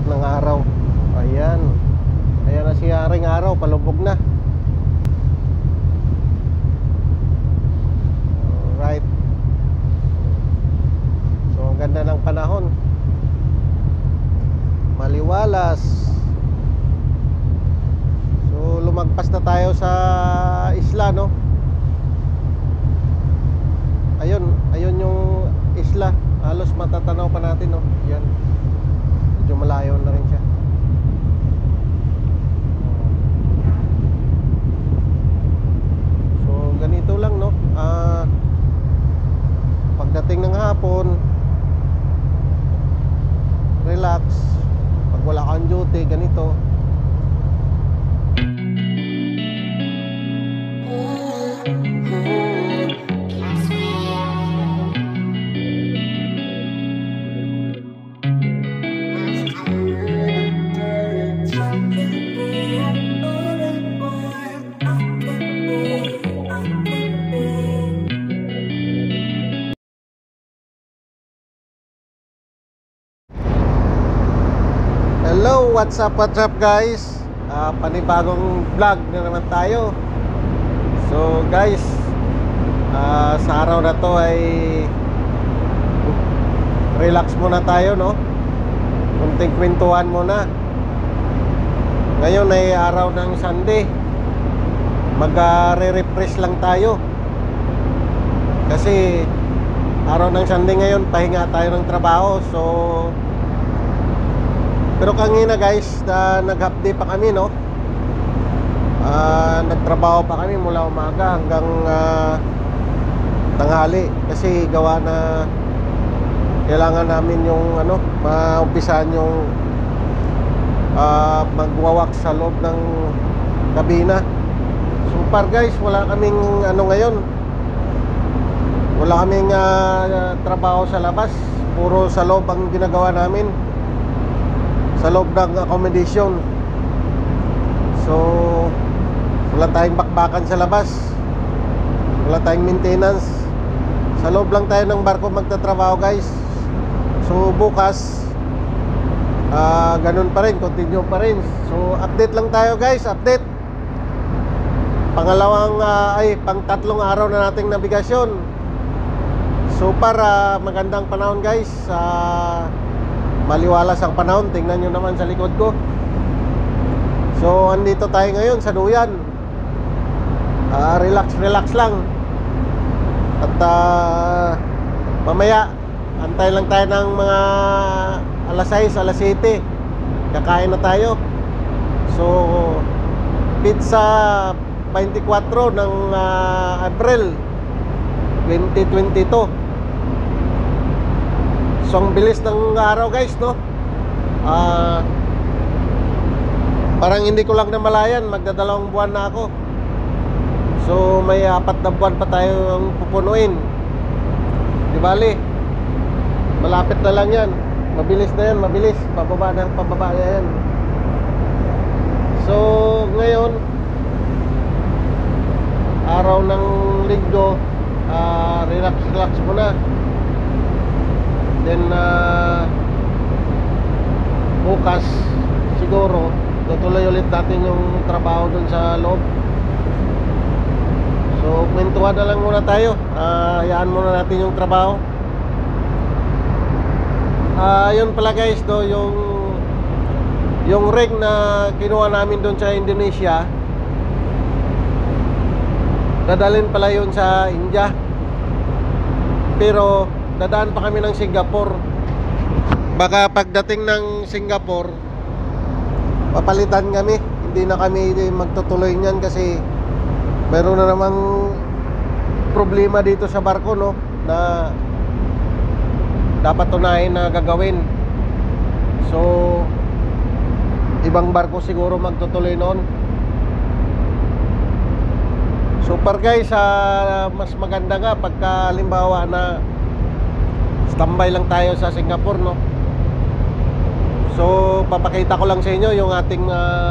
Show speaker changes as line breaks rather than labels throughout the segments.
ng araw. Ayan. Ayan na si Haring Araw, palubog na. Alright. So ang ganda ng panahon, maliwalas. So lumagpas na tayo sa isla, no? Ayun yung isla. Halos matatanaw pa natin, no? Yan. Medyo malayo na rin siya. So ganito lang, no? Pagdating ng hapon, relax. Pag wala kang duty, ganito. Hello, what's up guys? Panibagong vlog na naman tayo. So guys, sa araw na to ay relax muna tayo, no? Kunting kwentuhan muna. Ngayon ay araw ng Sunday. Mag-re-refresh lang tayo. Kasi araw ng Sunday ngayon, pahinga tayo ng trabaho. So pero kanina guys, nag-half day pa kami, no? Nagtrabaho pa kami mula umaga hanggang tanghali. Kasi gawa na kailangan namin yung maumpisahan yung magwawak sa loob ng kabina. So far guys, wala kaming ngayon. Wala kaming trabaho sa labas. Puro sa loob ang ginagawa namin, sa loob ng accommodation. So wala tayong bakbakan sa labas, wala tayong maintenance. Sa loob lang tayo ng barko magtatrabaho guys. So bukas ganun pa rin, continue pa rin. So update lang tayo guys, update. Pang-tatlong araw na nating nabigasyon. So para magandang panahon guys. Maliwalas ang panahon. Tingnan nyo naman sa likod ko. So andito tayo ngayon sa Duyan. Relax lang. At mamaya antay lang tayo ng mga alas 6, alas 7. Kakain na tayo. So pizza 24 ng April 2022. So ang bilis ng araw guys, no? Parang hindi ko lang namalayan, magdadalawang buwan na ako. So may 4 na buwan pa tayong pupunuin. Di bali, malapit na lang yan. Mabilis na yan, mabilis. Pababa na yan. So ngayon, araw ng Linggo, relax muna. Then bukas siguro tutuloy ulit natin yung trabaho dun sa loob. So kwentuhan na lang muna tayo. Hayaan muna natin yung trabaho. Yun pala guys, no, yung rig na kinuha namin dun sa Indonesia, dadalhin pala yun sa India. Pero dadaan pa kami ng Singapore. Baka pagdating ng Singapore, papalitan kami. Hindi na kami magtutuloy niyan kasi meron na namang problema dito sa barko, no, na dapat tunahin na gagawin. So ibang barko siguro magtutuloy noon. Super guys, mas maganda nga pagka halimbawa na standby lang tayo sa Singapore, no? So papakita ko lang sa inyo yung ating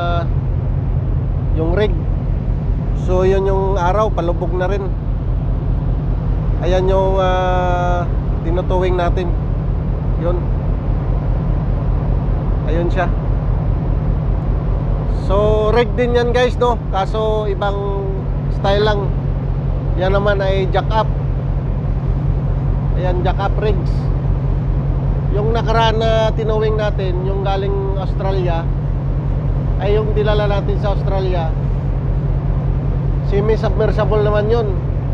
yung rig. So yun yung araw, palubog na rin. Ayan yung tinutuwing natin. Yun. Ayun Ayun siya. So rig din yan guys, no? Kaso ibang style lang. Yan naman ay jack up. Ayan, jack up rigs. Yung nakaraan na tinuwing natin, yung galing Australia, ay yung dilala natin sa Australia, semi-submersible naman yun.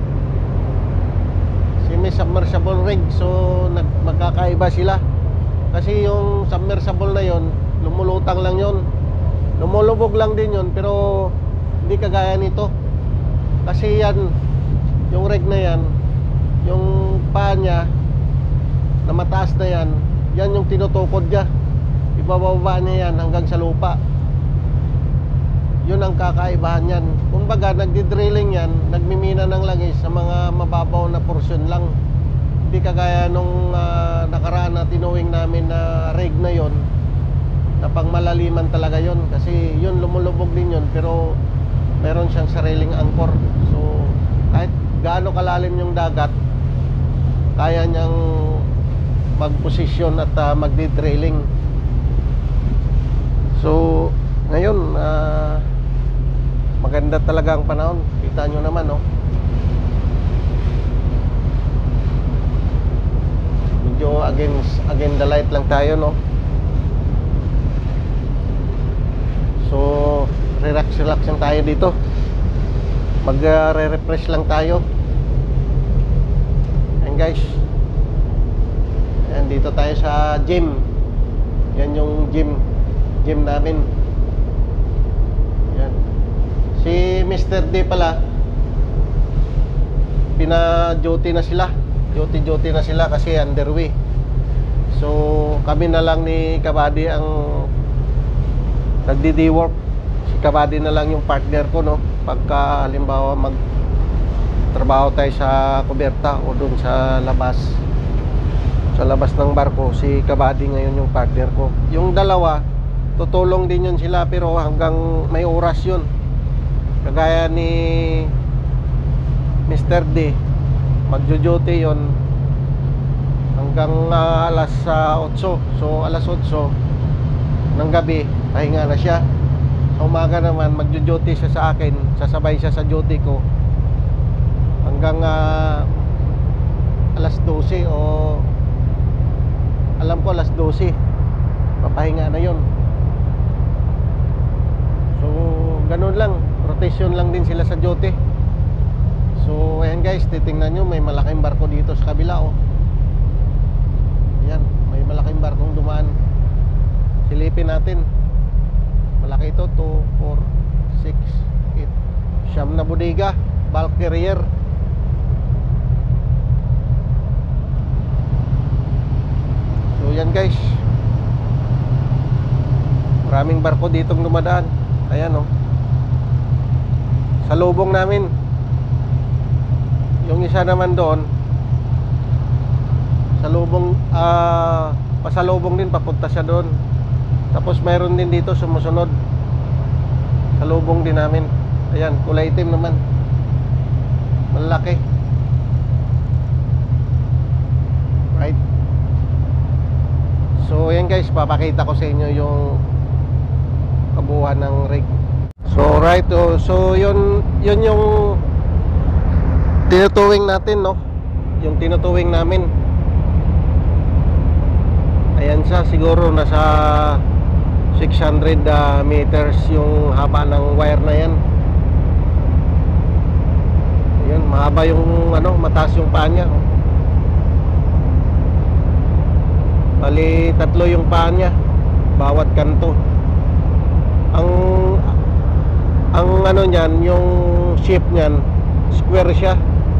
Semi-submersible rig. So magkakaiba sila. Kasi yung submersible na yun, lumulutang lang yun, lumulubog lang din yun, pero hindi kagaya nito. Kasi yan, yung rig na yan, yung paa niya na mataas na yan, yan yung tinutukod niya. Ibababa niya yan hanggang sa lupa. Yun ang kakaibahan yan. Kumbaga nagdi-drilling yan, nagmimina ng langis sa mga mababaw na porsyon lang. Hindi kagaya nung nakaraan na tinuwing namin na rig na yon, na pangmalaliman talaga yon. Kasi yun lumulubog din yun, pero meron siyang sariling angkor. So kahit gaano kalalim yung dagat, kaya niyang magposisyon at magdi-drilling. So ngayon maganda talaga ang panahon. Kita nyo naman, no? Medyo against the light lang tayo, no? So relax lang tayo dito. Magre-refresh lang tayo. And guys, and dito tayo sa gym. Yan yung gym namin. Yan. Si Mr. D pala, pina-duty na sila. Duty na sila kasi underway. So kami na lang ni Kabady ang nagdi-dework. Si Kabady na lang yung partner ko, no? Pagka halimbawa magtrabaho tayo sa kuberta o dun sa labas ng barko, si Kabady ngayon yung partner ko. Yung dalawa, tutulong din yun sila, pero hanggang may oras yun. Kagaya ni Mr. D, magjo-duty yun hanggang alas 8. So alas 8 ng gabi, pahinga na siya. Sa umaga naman, magjo-duty siya sa akin, sasabay siya sa duty ko hanggang alas 12 o alam ko alas 12, papahinga na yun. So ganun lang, rotation lang din sila sa duty. So ayan guys, titingnan nyo, may malaking barko dito sa kabila, oh. Ayan, may malaking barkong dumaan. Silipin natin. Malaki ito, 2, 4, 6, 8, siyam na bodega, bulk carrier. So yan guys, maraming barko ditong dumadaan. Ayan, oh. Sa lubong namin. Yung isa naman doon sa lubong, pasalubong din, papunta siya doon. Tapos mayroon din dito sumusunod sa lubong din namin. Ayan, kulay itim naman, malaki. Right. So ayan guys, papakita ko sa inyo yung kabuuan ng rig. So right, so yun yung tinutuwing natin, no? Yung tinutuwing namin. Ayan siya, siguro nasa 600 meters yung haba ng wire na yan. Ayan, mahaba yung mataas yung paa niya, oh. Bali, 3 yung paa niya, bawat kanto. Ang niyan, yung shape niyan, square siya,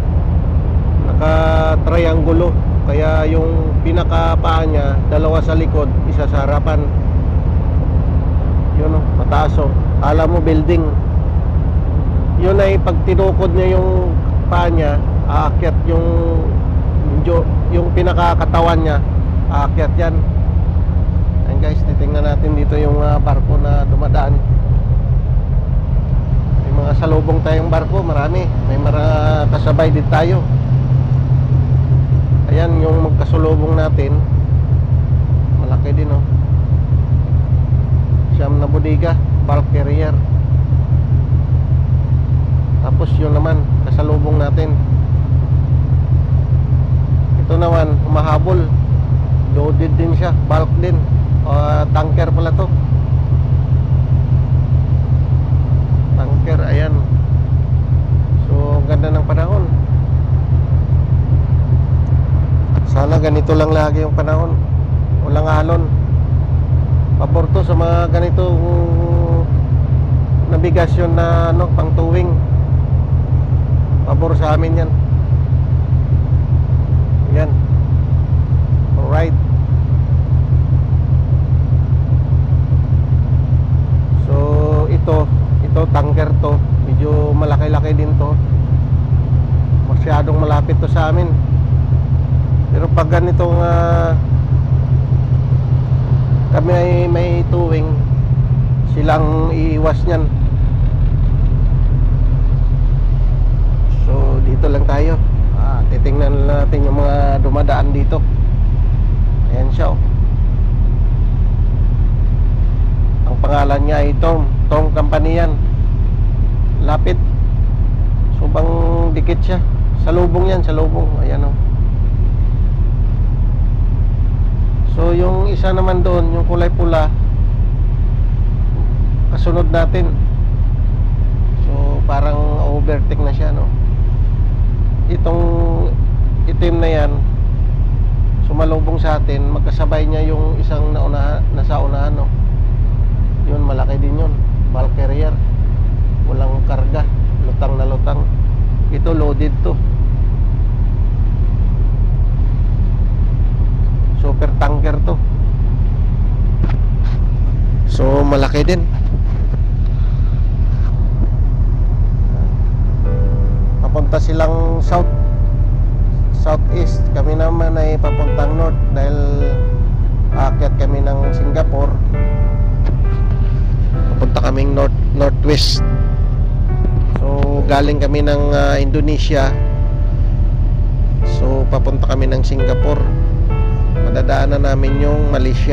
naka-triangulo. Kaya yung pinakapaa niya, 2 sa likod, 1 sa harapan. Yun, oh, mataas, oh. Alam mo, building. Yun ay pag tinukod niya yung paa niya, aakyat yung pinakakatawan niya, aakyat yan. Ayan guys, titingnan natin dito yung barko na dumadaan. May mga salubong tayong barko, marami. May mga kasabay din tayo. Ayan yung magkasulubong natin, malaki din, oh. bodega, bulk carrier. Tapos yun naman, kasalubong natin. Ito naman, humahabol. Loaded din siya, bulk din. Tanker pala to. Tanker, ayan. So, ganda ng panahon. Sana ganito lang lagi yung panahon. Walang alon. Pabor to sa mga ganitong nabigasyon na pang tuwing. Pabor sa amin yan. Yan. Alright. So ito tanker to. Medyo malaki-laki din to. Masyadong malapit to sa amin. Pero pag ganitong kami ay may tuwing, silang iiwas nyan. So dito lang tayo. Titingnan natin yung mga dumadaan dito. Ayan siya, oh. Ang pangalan niya ay Tong Company yan. Lapit. So bang dikit siya. Salubong yan, salubong. Ayan, oh. So yung isa naman doon, yung kulay pula, kasunod natin. So parang overtake na siya, no. Itong itim na yan, sumalubong sa atin, magkasabay niya yung isang nasa unahan, no. Yun, malaki din yun, bulk carrier. Walang karga, lutang na lutang. Ito loaded to. Super tanker to. So malaki din. Papunta silang southeast. Kami naman ay papuntang north dahil aakyat kami ng Singapore. Papunta kaming northwest. So galing kami ng Indonesia. So papunta kami ng Singapore. Madadaanan namin yung Malaysia.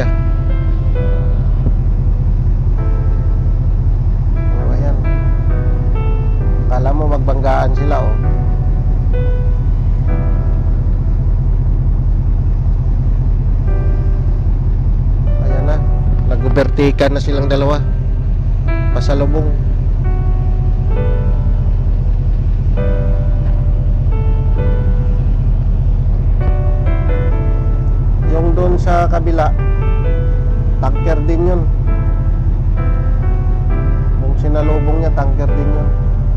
Oh, ayan. Kala mo magbanggaan sila, oh. Ayan na, nag-overtaken na silang dalawa. Pasalubong. Yung doon sa kabila, tanker din yun. Yung sinalubong niya, tanker din yun.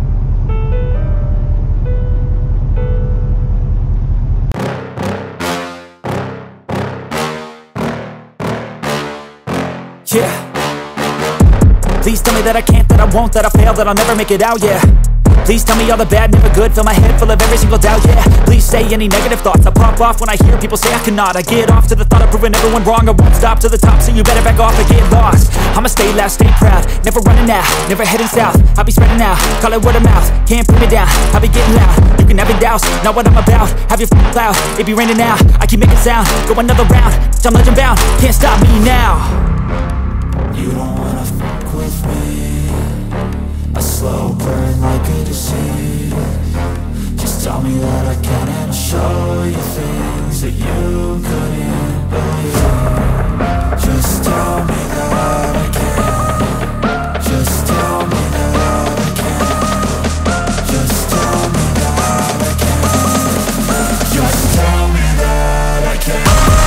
Yeah. Please tell me that I can't, that I won't, that I fail, that I'll never make it out, yeah. Please tell me all the bad, never good, fill my head full of every single doubt, yeah. Please say any negative thoughts, I pop off when I hear people say I cannot. I get off to the thought of proving everyone wrong, I won't stop to the top, so you better back off and get lost. I'ma stay loud, stay proud, never running out, never heading south. I'll be spreading out, call it word of mouth, can't put me down, I'll be getting loud. You can have it douse, not what I'm about, have your cloud, it be raining now. I keep making sound, go another round, I'm legend bound, can't stop me now. You don't wanna fuck with me, a slow burn like a disease. Just tell me that I can and I'll show you things that you couldn't believe. Just tell me that I can. Just tell me that I can. Just tell me that I can. Just tell me that I can.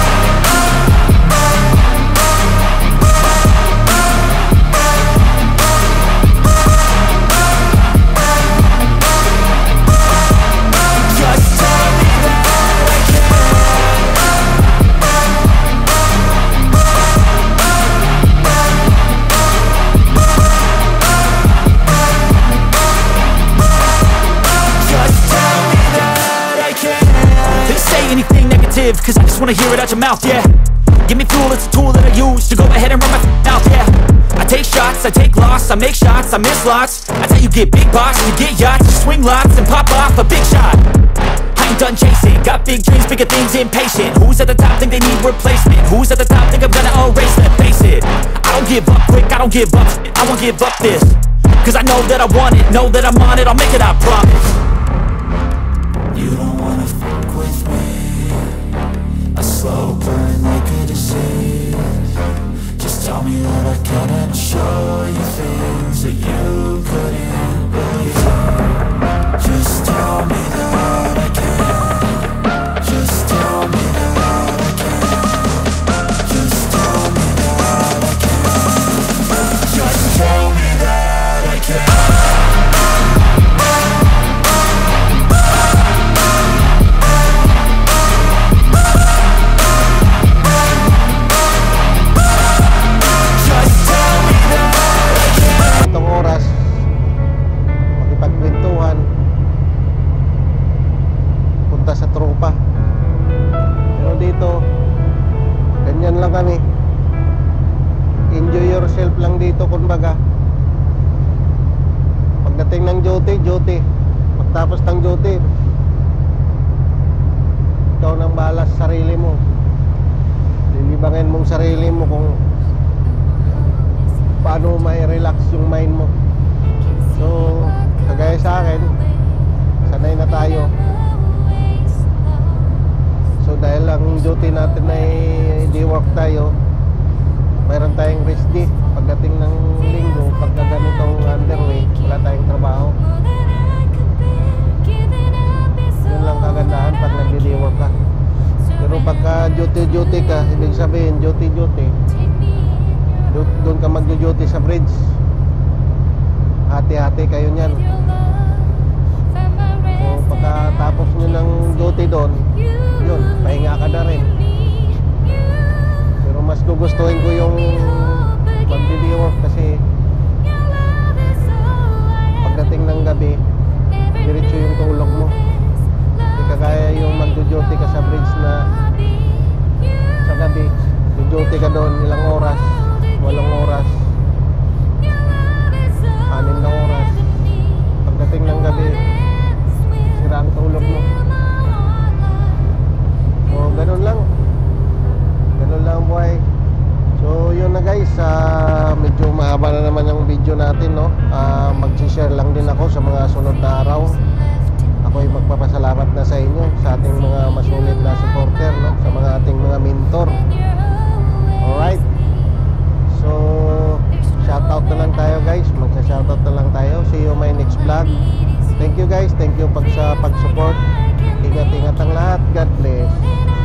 Cause I just wanna hear it out your mouth, yeah. Give me fuel, it's a tool that I use to go ahead and run my mouth, yeah. I take shots, I take loss, I make shots, I miss lots. That's how you get big box, you get yachts, you swing lots and pop off a big shot. I ain't done chasing. Got big dreams, bigger things, impatient. Who's at the top think they need replacement? Who's at the top think I'm gonna erase them? Face it, I don't give up quick, I don't give up shit. I won't give up this, cause I know that I want it, know that I'm on it, I'll make it, I promise. You don't wanna fuck with me. A slow burn like a disease. Just tell me that I can and I'll show you things that you couldn't believe. Just tell me that I can. Just tell me that I can. Just tell me that I can. Just tell me that I can.
Itong oras makipagkwentuhan, punta sa tropa. Pero dito ganyan lang kami, enjoy yourself lang dito kumbaga. Pagdating ng duty, pagtapos ng duty, ikaw nang bahala sa sarili mo, lilibangin mong sarili mo kung paano mai-relax yung mind mo. So, kagaya sa akin, sanay na tayo. So, dahil ang duty natin ay day work tayo, mayroon tayong rest day. Pagdating ng linggo, pagka ganitong underway, wala tayong trabaho. Yun lang kagandahan pag nag-day work ka. Pero pagka duty ka, ibig sabihin duty, doon ka mag-duty sa bridge. Hati-hati kayo niyan. So pagkatapos nyo ng duty doon, yun, pahinga ka na rin. Pero mas gugustuhin ko yung mag-work kasi pagdating ng gabi, diretso yung tulog mo. Hindi kagaya yung mag-duty ka sa bridge na sa gabi, duty ka doon ilang oras, 8 oras, 6 na oras. Pagdating ng gabi, sira ang tulog mo. So ganun lang ang buhay. So yun na guys, medyo mahaba na naman yung video natin, no? Mag-share lang din ako sa mga sunod na araw. Ako'y magpapasalamat na sa inyo, sa ating mga masulit na supporter, no? Sa mga ating mga mentor. Alright. So, shoutout na lang tayo guys. Magsa-shoutout na lang tayo. See you my next vlog. Thank you guys. Thank you sa pag-support. Ingat-ingat ang lahat. God bless.